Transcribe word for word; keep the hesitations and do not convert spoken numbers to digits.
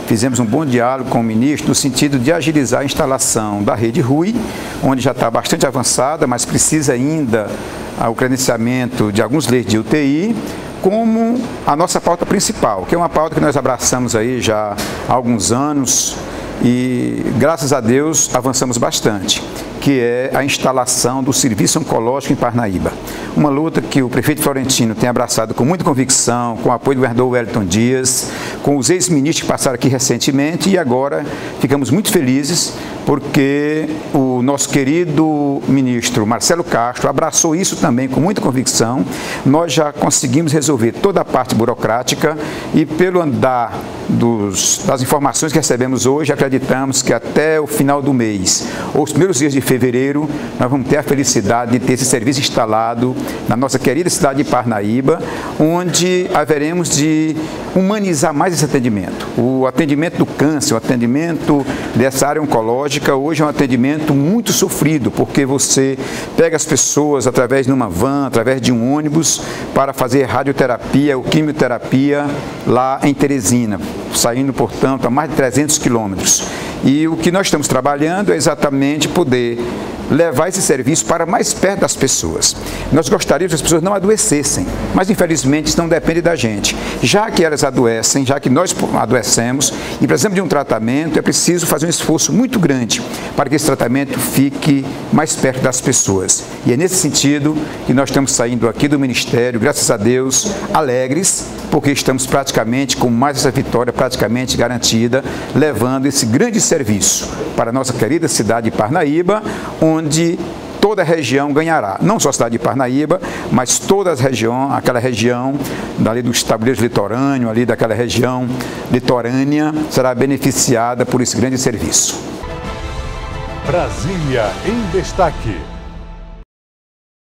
fizemos um bom diálogo com o ministro no sentido de agilizar a instalação da rede R U I, onde já está bastante avançada, mas precisa ainda o credenciamento de alguns leitos de U T I, como a nossa pauta principal, que é uma pauta que nós abraçamos aí já há alguns anos e, graças a Deus, avançamos bastante, que é a instalação do Serviço Oncológico em Parnaíba. Uma luta que o prefeito Florentino tem abraçado com muita convicção, com o apoio do governador Wellington Dias, com os ex-ministros que passaram aqui recentemente, e agora ficamos muito felizes porque o nosso querido ministro Marcelo Castro abraçou isso também com muita convicção. Nós já conseguimos resolver toda a parte burocrática e, pelo andar dos, das informações que recebemos hoje, acreditamos que até o final do mês, ou os primeiros dias de fevereiro, nós vamos ter a felicidade de ter esse serviço instalado na nossa querida cidade de Parnaíba, onde haveremos de humanizar mais esse atendimento. O atendimento do câncer, o atendimento dessa área oncológica, hoje é um atendimento muito sofrido, porque você pega as pessoas através de uma van, através de um ônibus, para fazer radioterapia ou quimioterapia lá em Teresina, saindo, portanto, a mais de trezentos quilômetros. E o que nós estamos trabalhando é exatamente poder levar esse serviço para mais perto das pessoas. Nós gostaríamos que as pessoas não adoecessem, mas infelizmente isso não depende da gente. Já que elas adoecem, já que nós adoecemos e precisamos de um tratamento, é preciso fazer um esforço muito grande para que esse tratamento fique mais perto das pessoas. E é nesse sentido que nós estamos saindo aqui do Ministério, graças a Deus, alegres, porque estamos praticamente com mais essa vitória praticamente garantida, levando esse grande serviço para a nossa querida cidade de Parnaíba, onde toda a região ganhará, não só a cidade de Parnaíba, mas toda a região, aquela região dali dos tabuleiros litorâneos, ali daquela região litorânea, será beneficiada por esse grande serviço. Brasília em Destaque.